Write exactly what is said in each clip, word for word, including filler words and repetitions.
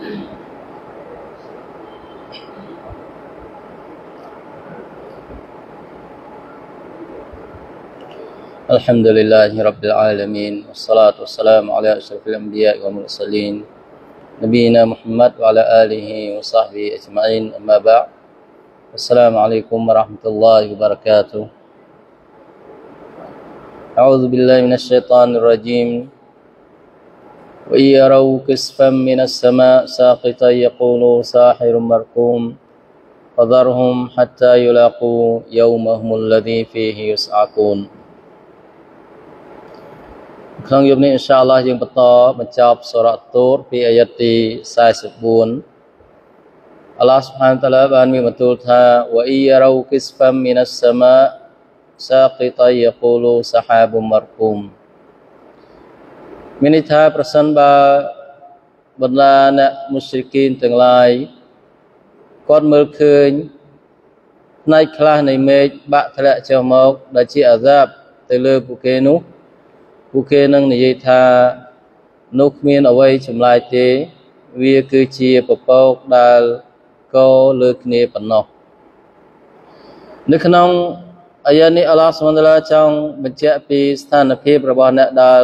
Alhamdulillahi Rabbil Alamin. Wassalatu wassalamu ala asyrafil anbiya wal mursalin Nabiina Muhammad wa ala alihi wa sahbihi ajma'in. Amma ba'd. Assalamualaikum warahmatullahi wabarakatuh. A'udzu billahi minasy syaithanir rajim. Wa yaraw kisfan minas sama' saqitan yaqulu sahirun markum. Fadharhum hatta yulaqu yawmahum alladhi fihi yus'aqun. ក្នុងយប់នេះ inshallah យើងបន្តបញ្ចប់សូរ៉ាតូរពីអាយ៉ាតទី forty-four អល់ឡោះ Subhanahu wa Ta'ala បានមានបន្ទូលថា wa iyaraw kisfan minas sama' saqitan yaqulu sahabun markum មានន័យថាប្រសិនបើបណ្ដាអ្នកមុស្រិគីនទាំងឡាយគាត់មើលឃើញផ្នែកខ្លះនៃមេឃបាក់ធ្លាក់ចុះមកដែលជាអាសាបទៅលើពួកគេនោះ ពួកគេនឹងនិយាយថានោះគ្មានអ្វីចម្លែកទេវាគឺជាពពកដែលកលើគ្នាប៉ុណ្ណោះនៅក្នុងអាយ៉ានេះអល់ឡោះ Subhanahu wa Ta'ala ចង់បញ្ជាក់ពីស្ថានភាពរបស់អ្នកដែល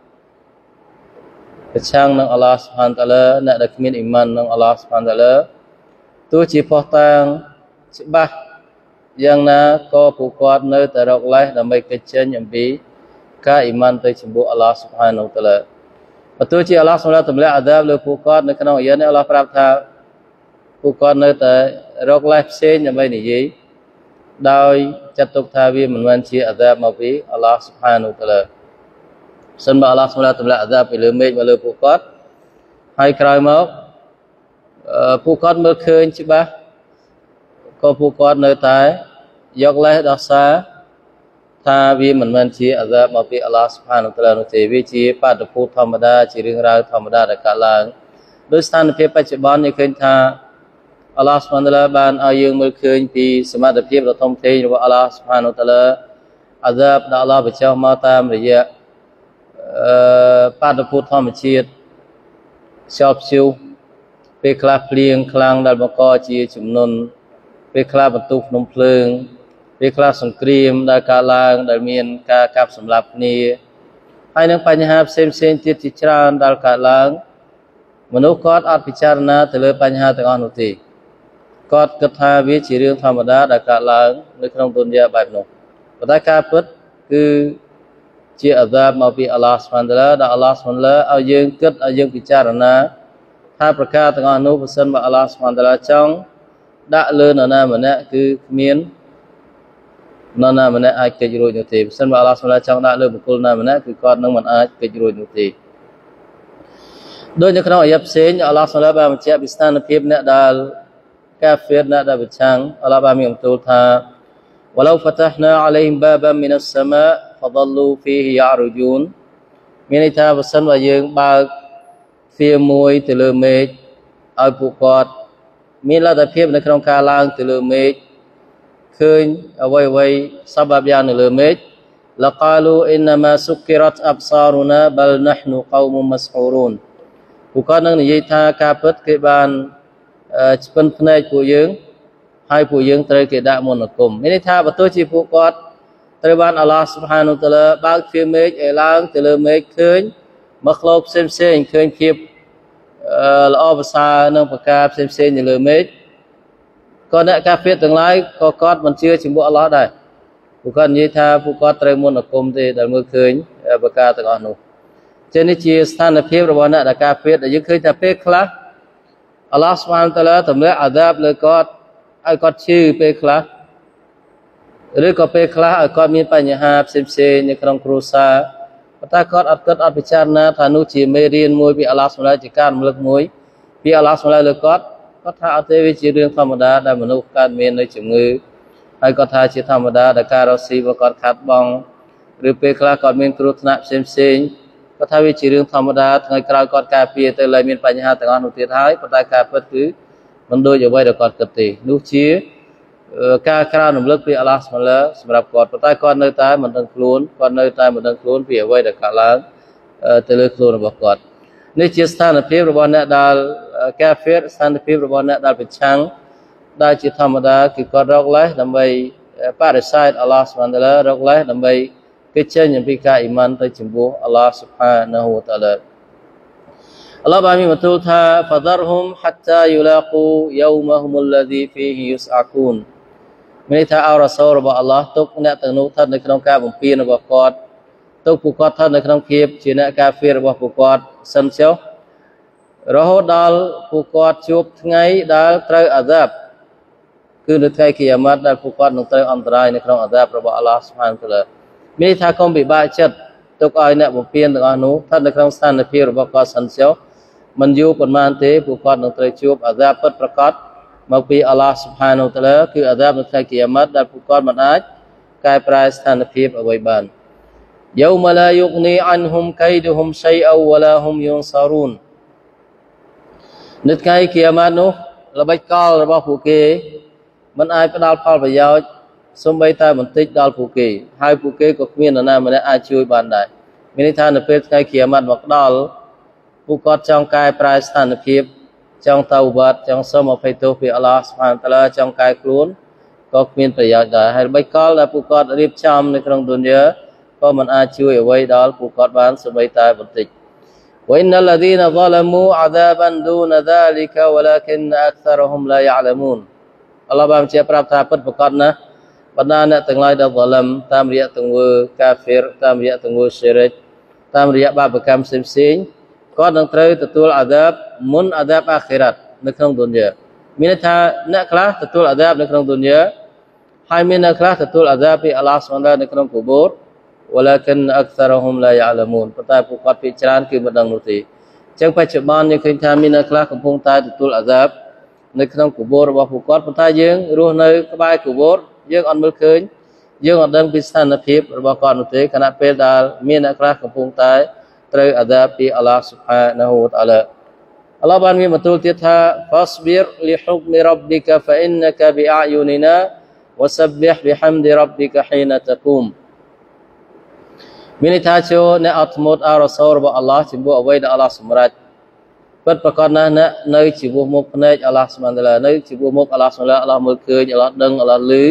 ប្រឆាំងនឹងអល់ឡោះ Subhanahu wa Ta'ala អ្នកដែលគ្មានអ៊ីម៉ាននឹងអល់ឡោះ Subhanahu wa Ta'ala ទោះជាផុសតាងច្បាស់យ៉ាងណាក៏ពួកគាត់នៅតែរកលេសដើម្បីគេចចេញអំពីការអ៊ីម៉ានទៅចំពោះអល់ឡោះ Subhanahu wa Ta'ala បើទោះជាអល់ឡោះ Subhanahu wa Ta'ala ទម្លាក់អាដាបលើពួកគាត់នៅក្នុងអាយ៉ានេះអល់ឡោះប្រាប់ថាពួកគាត់នៅតែរកលេសផ្សេងដើម្បីនិយាយដោយចាត់ទុកថាវាមិនមែនជាអាដាបមកពីអល់ឡោះ Subhanahu wa Ta'ala សិនបើអល់ឡោះ Subhanahu wa Ta'ala ទម្លាក់អាដាបពីលើមេឃមកលើពួកគាត់ហើយក្រោយមកពួកគាត់មើលឃើញច្បាស់ក៏ពួកគាត់នៅតែយកលេសដោះសារថាវាមិនមែនជាអាសាបមកពីអល់ឡោះ Subhanahu wa Ta'ala នោះទេវាជាបាតុភូតធម្មតាជារឿងរ៉ាវធម្មតាដែលកើតឡើងដោយស្ថានភាពបច្ចុប្បន្នយើងឃើញថាអល់ឡោះ Subhanahu wa Ta'ala បានឲ្យយើងមើលឃើញពីសមត្ថភាពដ៏ធំធេងរបស់អល់ឡោះ Subhanahu wa Ta'ala អាសាបដែលអល់ឡោះបញ្ចុះមកតាមរយៈអឺបាតុភូតធម្មជាតិខ្យល់ព្យុះពេលខ្លះភ្លៀងខ្លាំងដែលបង្កជាជំនន់ពេលខ្លះបន្ទុះភ្នំភ្លើង ពេលខ្លះសង្គ្រាមដែលកើតឡើងដែលមានការកាប់សម្លាប់គ្នាហើយនឹងបញ្ហាផ្សេងផ្សេងទៀតជាច្រើនដែលកើតឡើងមនុស្សគាត់អត់ពិចារណាទៅលើបញ្ហាទាំងអស់នោះទេគាត់គិតថាវាជារឿងធម្មតាដែលកើតឡើងនៅក្នុងទុនយ៉ាបែបនោះប៉ុន្តែការពិតគឺជាអាសាបមកពីអល់ឡោះ Subhanahu wa Ta'ala ដែលអល់ឡោះ Subhanahu wa Ta'ala ឲ្យយើងគិតឲ្យយើងពិចារណាថាប្រការទាំងអស់នោះបើសិនបើអល់ឡោះ Subhanahu wa Ta'ala ចង់ដាក់លើនរណាម្នាក់គឺគ្មាន នរណាម្នាក់អាចគេចរួចនោះទេបើសិនបើអល់ឡោះ Subhanahu wa Ta'ala ចង់ដាក់លើបុគ្គលណាម្នាក់គឺគាត់នឹងមិនអាចគេចរួចនោះទេដោយនៅក្នុងអាយ៉ាផ្សេងអល់ឡោះ Subhanahu wa Ta'ala បានបញ្ជាក់ពីស្ថានភាពអ្នកដែលកាហ្វេរអ្នកដែលប្រឆាំងអល់ឡោះបានមានបន្ទូលថា walau fatahna 'alaihim baban minas sama' fadallu fihi ya'rujun មានន័យថាបើសិនបើយើងបើកទ្វារមួយទៅលើមេឃឲ្យពួកគាត់មានលទ្ធភាពនៅក្នុងការឡើងទៅលើមេឃ ឃើញអ្វីអ្វីសបាបយ៉ាងនៅលើមេឃ laqalu innama sukkirat absaruna bal nahnu qaumun mashhurun ពួកគាត់នឹងនិយាយថាការពិតគេបានឆ្ពិនភ្នែកពួកយើងហើយពួកយើងត្រូវគេដាក់មន្តអាគមមានន័យថាបើទោះជាពួកគាត់ត្រូវបានអល់ឡោះ Subhanahu wa Ta'ala បើកទ្វារមេឃឲ្យឡើងទៅលើមេឃឃើញមកខ្លោបផ្សេងផ្សេងឃើញភាពល្អប្រសើរនិងប្រការផ្សេងផ្សេងនៅលើមេឃ ក៏អ្នកកាហ្វេរទាំងឡាយក៏គាត់មិនជឿចំពោះអល់ឡោះដែរពួកគាត់និយាយថាពួកគាត់ត្រូវមន្តអាគមទេដែលមើលឃើញប្រការទាំងអស់នោះចឹងនេះជាស្ថានភាពរបស់អ្នកដែលកាហ្វេរដែលយើងឃើញថាពេលខ្លះអល់ឡោះ Subhanahu wa Ta'ala ទម្លាក់អាដាបលើគាត់ឲ្យគាត់ឈឺពេលខ្លះឬក៏ពេលខ្លះឲ្យគាត់មានបញ្ហាផ្សេងផ្សេងនៅក្នុងគ្រួសារប៉ុន្តែគាត់អត់គិតអត់ពិចារណាថានោះជាមេរៀនមួយពីអល់ឡោះ Subhanahu wa Ta'ala ជាការរំលឹកមួយពីអល់ឡោះ Subhanahu wa Ta'ala លើគាត់ គាត់ថាអត់ទេវាជារឿងធម្មតាដែលមនុស្សកើតមាននៅជំងឺហើយគាត់ថាជាធម្មតាដែលការរស់ស៊ីរបស់គាត់ខាត់បងឬពេលខ្លះគាត់មានគ្រោះថ្នាក់ផ្សេងផ្សេងគាត់ថាវាជារឿងធម្មតាថ្ងៃក្រោយគាត់ការពារទៅឡើយមានបញ្ហាទាំងអស់នោះទៀតហើយប៉ុន្តែការពិតគឺមិនដូចអ្វីដែលគាត់គិតទេនោះជាការក្រើនរំលឹកពីអល់ឡោះ Subhanahu wa Ta'ala សម្រាប់គាត់ប៉ុន្តែគាត់នៅតែមិនដឹងខ្លួនគាត់នៅតែមិនដឹងខ្លួនពីអ្វីដែលកើតឡើងទៅលើខ្លួនរបស់គាត់នេះជាស្ថានភាពរបស់អ្នកដែលកាហ្វេរស្ថានភាពរបស់អ្នកដែលប្រឆាំងដែលជាធម្មតាគឺគាត់រកលេសដើម្បីបដិសេធអល់ឡោះស៊ុបហានតាឡារកលេសដើម្បីគេចេញអំពីការអ៊ីម៉ានទៅចំពោះអល់ឡោះស៊ុបហានហូវតាឡាអល់ឡោះបានមានបន្ទូលថា فذرهم حتى يلاقوا يومهم الذي فيه يسعقون មានថាអរ៉ាសូលរបស់អល់ឡោះទុកអ្នកទាំងនោះស្ថិតនៅក្នុងការបំពេញរបស់គាត់ទុកពួកគាត់ស្ថិតនៅក្នុងភាពជាអ្នកកាហ្វេររបស់ពួកគាត់សិនចុះរហូតដល់ពួកគាត់ជួបថ្ងៃដែលត្រូវអាហ្សាបគឺនៅថ្ងៃគីយ៉ាម៉ាត់ដែលពួកគាត់នឹងត្រូវអន្តរាយនៅក្នុងអាហ្សាបរបស់អល់ឡោះស៊ុបហានតាឡាមានថាកុំពិបាកចិត្តទុកឲ្យអ្នកបំពេញទាំងអស់នោះស្ថិតនៅក្នុងស្ថានភាពរបស់គាត់សិនចុះមិនយូរប៉ុន្មានទេពួកគាត់នឹងត្រូវជួបអាហ្សាបពិតប្រាកដមកពីអល់ឡោះស៊ុបហានតាឡាគឺអាហ្សាបនៅថ្ងៃគីយ៉ាម៉ាត់ដែលពួកគាត់មិនអាចកែប្រែស្ថានភាពអ្វីបានيوم لا يغني عنهم كيدهم شيئا ولا هم ينصرون នៅថ្ងៃគីយ៉ាម៉ាត់នោះល្បិចកលរបស់ពួកគេមិនអាចផ្ដល់ផលប្រយោជន៍សូម្បីតែបន្តិចដល់ពួកគេហើយពួកគេក៏គ្មាននរណាម្នាក់អាចជួយបានដែរមានន័យថានៅពេលថ្ងៃគីយ៉ាម៉ាត់មកដល់ពួកគាត់ចង់កែប្រែស្ថានភាពចង់តៅបាត់ចង់សុំអភ័យទោសពីអល់ឡោះស៊ុបហានតាឡាចង់កែខ្លួនក៏គ្មានប្រយោជន៍ដែរហើយល្បិចកលដែលពួកគាត់រៀបចំនៅក្នុងឌុនយ៉ាក៏មិនអាចជួយអ្វីដល់ពួកគាត់បានសូម្បីតែបន្តិច وإن الذين ظلموا عذابا دون ذلك ولكن أكثرهم لا يعلمون អល់ឡោះបានជាប្រាប់ថាពិតប្រាកដណាស់បណ្ដាអ្នកទាំងឡាយដែល ظلم តាមរយៈទង្វើកាហ្វេរតាមរយៈទង្វើឈិរិកតាមរយៈបាបកម្មផ្សេងៗគាត់នឹងត្រូវទទួលអាហ្សាបមុនអាហ្សាបអាខិរ៉ាត់នៅក្នុងឌុនយ៉ាមានន័យថាអ្នកខ្លះទទួលអាហ្សាបនៅក្នុងឌុនយ៉ាហើយមានអ្នកខ្លះទទួលអាហ្សាបពីអល់ឡោះស៊ុបហានតាឡានៅក្នុងកូបូរولكن أكثرهم لا يعلمون ប៉ុន្តែពួកគាត់ភាគច្រើនគឺមិនដឹងនោះទេអញ្ចឹងបច្ចុប្បន្នយើងឃើញថាមានអ្នកខ្លះកំពុងតែទទួលអាហ្សាបនៅក្នុងកូបូររបស់ពួកគាត់ប៉ុន្តែយើងរស់នៅក្បែរកូបូរយើងអត់មើលឃើញយើងអត់ដឹងពីស្ថានភាពរបស់គាត់នោះទេខណៈពេលដែលមានអ្នកខ្លះកំពុងតែត្រូវអាហ្សាបពីអល់ឡោះស៊ុបហានហូវតាឡាអល់ឡោះបានមានបន្ទូលទៀតថា فاصبر لحكم ربك فإنك بأعيننا وسبح بحمد ربك حين تقومមានន័យថាចូលអ្នកអត់ធ្មត់អរ៉ាសូលរបស់អល់ឡោះចំពោះអ្វីដែលអល់ឡោះសម្រេចពិតប្រាកដណាស់អ្នកនៅចំពោះមុខភ្នែកអល់ឡោះស៊ុបហានតាឡានៅចំពោះមុខអល់ឡោះស៊ុបហានតាឡាអល់ឡោះមើលឃើញអល់ឡោះដឹងអល់ឡោះឮ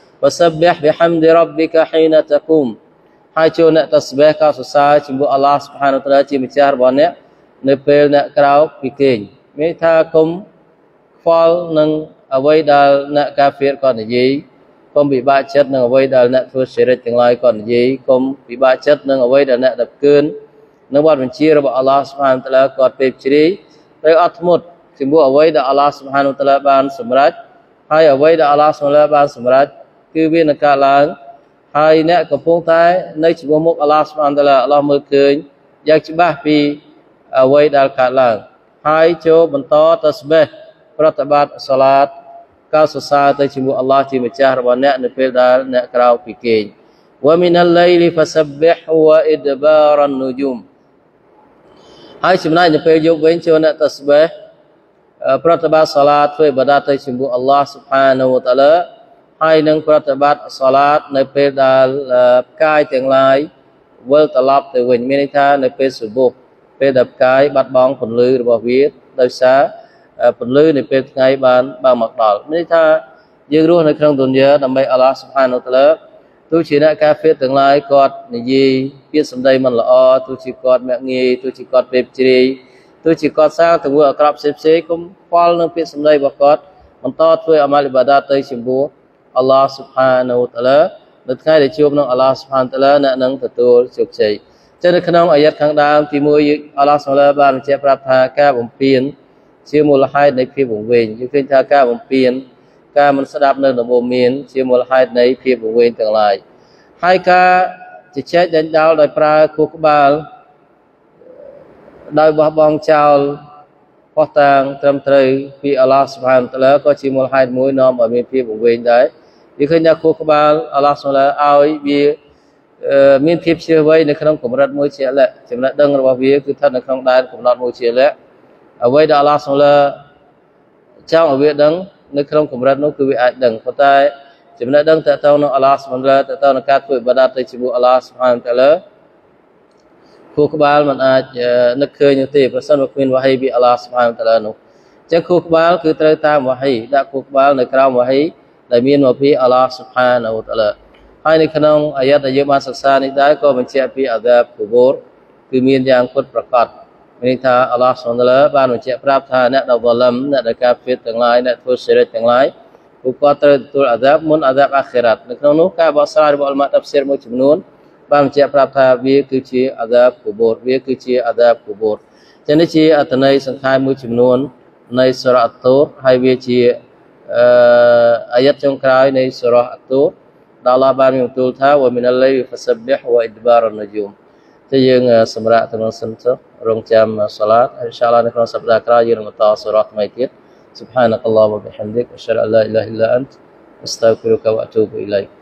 وسبح بحمد ربك حين تقوم ហើយចូលអ្នកតស្បេះកោតសរសើរចំពោះអល់ឡោះស៊ុបហានតាឡាជាម្ចាស់របស់អ្នកនៅពេលអ្នកក្រោកពីគេងមានន័យថាគុំខ្វល់នឹងអ្វីដែលអ្នកកាហ្វេរគាត់និយាយកុំពិបាកចិត្តនឹងអ្វីដែលអ្នកធ្វើសិរិកទាំងឡាយគាត់និយាយកុំពិបាកចិត្តនឹងអ្វីដែលអ្នកដែលកើននៅវត្តបញ្ជារបស់អល់ឡោះស៊ុបហានតាឡាគាត់ពេកជ្រាយត្រូវអត់ធ្មត់ចំពោះអ្វីដែលអល់ឡោះស៊ុបហានតាឡាបានសម្រេចហើយអ្វីដែលអល់ឡោះស៊ុបហានតាឡាបានសម្រេចគឺវានឹងកើតឡើងហើយអ្នកកំពុងតែនៅចំពោះមុខអល់ឡោះស៊ុបហានតាឡាអល់ឡោះមើលឃើញយ៉ាងច្បាស់ពីអ្វីដែលកើតឡើងហើយចូលបន្តតស្បេះប្រតិបត្តិសាឡាតកោតសរសើរទៅជាមួយអល់ឡោះជាម្ចាស់របស់អ្នកនៅពេលដែលអ្នកក្រោកពីគេង ومن الليل فسبح وإدبار النجوم ហើយចំណែកនៅពេលយប់វិញចូលអ្នកតស្បេះប្រតិបត្តិសាឡាតធ្វើឥបាដាតទៅជាមួយអល់ឡោះស៊ុបហានហូវតាឡាហើយនឹងប្រតិបត្តិសាឡាតនៅពេលដែលផ្កាយទាំងឡាយវិលត្រឡប់ទៅវិញមានន័យថានៅពេលសុបហ៍ពេលដែលផ្កាយបាត់បង់ពន្លឺរបស់វាដោយសារពន្លឺនៅពេលថ្ងៃបានបានមកដល់មានន័យថាយើងរស់នៅក្នុងឌុនយ៉ាដើម្បីអល់ឡោះស៊ុបហានតាឡាទោះជាអ្នកកាហ្វេរទាំងឡាយគាត់និយាយពាក្យសម្ដីមិនល្អទោះជាគាត់មាក់ងាយទោះជាគាត់ពេបជ្រាយទោះជាគាត់សាងទង្វើអាក្រក់ផ្សេងផ្សេងកុំខ្វល់នឹងពាក្យសម្ដីរបស់គាត់បន្តធ្វើអាម៉ាល់អ៊ីបាដាតទៅចំពោះអល់ឡោះស៊ុបហានតាឡានៅថ្ងៃដែលជួបនឹងអល់ឡោះស៊ុបហានតាឡាអ្នកនឹងទទួលជោគជ័យចឹងនៅក្នុងអាយ៉ាតខាងដើមទីមួយអល់ឡោះស៊ុបហានតាឡាបានបញ្ជាក់ប្រាប់ថាការបំពេញជាមូលហេតុនៃភាពវង្វេងយើងឃើញថាការបំពេញការមិនស្ដាប់នៅដំបូន្មានជាមូលហេតុនៃភាពវង្វេងទាំងឡាយហើយការជជែកដេញដោលដោយប្រើខួរក្បាលដោយបោះបង់ចោលផុសតាងត្រឹមត្រូវពីអល់ឡោះស៊ុបហានតាឡាក៏ជាមូលហេតុមួយនាំឲ្យមានភាពវង្វេងដែរយើងឃើញថាខួរក្បាលអល់ឡោះស៊ុបហានតាឡាឲ្យវាមានភាពជឿវៃនៅក្នុងកម្រិតមួយជាក់លាក់ចំណេះដឹងរបស់វាគឺស្ថិតនៅក្នុងដែនកំណត់មួយជាក់លាក់អ្វីដែលអល់ឡោះស៊ុបហានតាឡាចង់ឲ្យវាដឹងនៅក្នុងកម្រិតនោះគឺវាអាចដឹងប៉ុន្តែចំណេះដឹងតើតើនឹងអល់ឡោះស៊ុបហានតាឡាតើតើនឹងការធ្វើឥបាដាតទៅជាមួយអល់ឡោះស៊ុបហានតាឡាខ khu bal mình ai nước khơi như thế và sân quên wahi bị Allah subhanahu wa ta'ala nu chẳng khu bal cứ tới tam wahi đã khu bal nơi cao wahi đại miên mà bị Allah subhanahu wa ta'ala haiในขนมอายะห์ที่มาศึกษานี้ได้ก็มันจะเป็นอาดับกุโบร์คือมีอย่างพุทธประกาศมีท่าอัลลอฮฺสุบฮานะฮูวะตะอาลาบ้านมันจะปราบท่าเนี่ยดาวลัมเนี่ยดกาฟิตทั้งหลายเนี่ยทุศิริทั้งหลายผู้ก่อเติร์ตัวอาดับมุนอาดับอาคิรัตในขนมนู้นข้าบอกสลายบอกอัลมาตัฟซีรมุจมุนบ้านมันจะปราบท่าวิคือชีอาดับกุโบร์วิคือชีอาดับกุโบร์จะนี่ชีอัตนัยสังขารมุจมุนในสุราอัตตูรให้วิชีอายะห์จงกลายในสุราอัตตูรAllah ban yang betul tahu wa minal laili fasabbih wa idbaran nujum តែយើងសម្រាប់ទាំងសិនទៅរងចាំសាឡាតអ៊ីនសាអល់ឡោះនៅក្នុងសប្តាហ៍ក្រោយយើងនឹងបន្តសូរ៉ាថ្មីទៀត سبحانك اللهم وبحمدك أشهد أن لا إله إلا أنت أستغفرك وأتوب إليك